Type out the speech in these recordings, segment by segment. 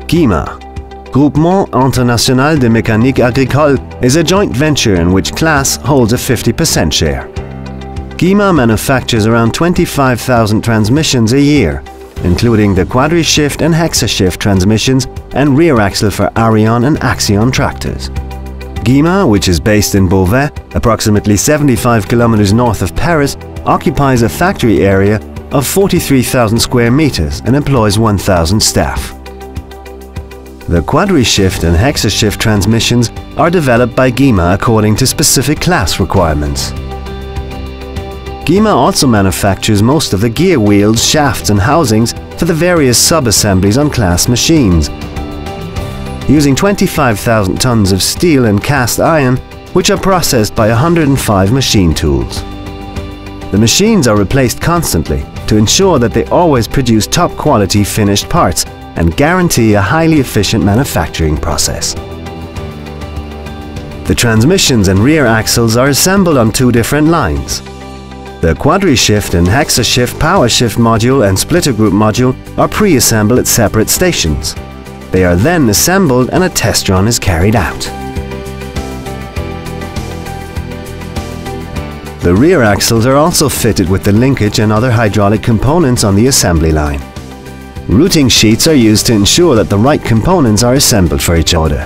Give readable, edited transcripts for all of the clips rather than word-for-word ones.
GIMA, Groupement International de Mécanique Agricole, is a joint venture in which CLAAS holds a 50% share. GIMA manufactures around 25,000 transmissions a year, including the quadri-shift and hexa-shift transmissions and rear axle for Arion and Axion tractors. GIMA, which is based in Beauvais, approximately 75 kilometers north of Paris, occupies a factory area of 43,000 square meters and employs 1,000 staff. The quadri-shift and hexa-shift transmissions are developed by GIMA according to specific CLAAS requirements. GIMA also manufactures most of the gear wheels, shafts and housings for the various sub-assemblies on CLAAS machines, using 25,000 tons of steel and cast iron, which are processed by 105 machine tools. The machines are replaced constantly to ensure that they always produce top-quality finished parts and guarantee a highly efficient manufacturing process. The transmissions and rear axles are assembled on two different lines. The quadri-shift and hexa-shift power shift module and splitter group module are pre-assembled at separate stations. They are then assembled and a test run is carried out. The rear axles are also fitted with the linkage and other hydraulic components on the assembly line. Routing sheets are used to ensure that the right components are assembled for each other.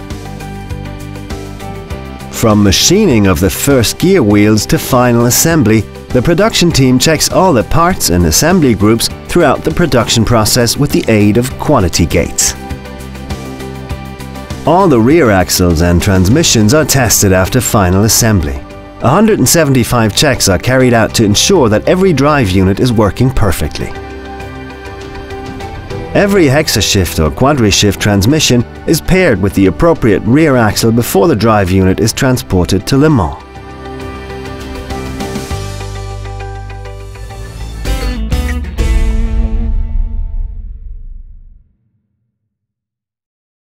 From machining of the first gear wheels to final assembly, the production team checks all the parts and assembly groups throughout the production process with the aid of quality gates. All the rear axles and transmissions are tested after final assembly. 175 checks are carried out to ensure that every drive unit is working perfectly. Every hexa-shift or quadri-shift transmission is paired with the appropriate rear axle before the drive unit is transported to Le Mans.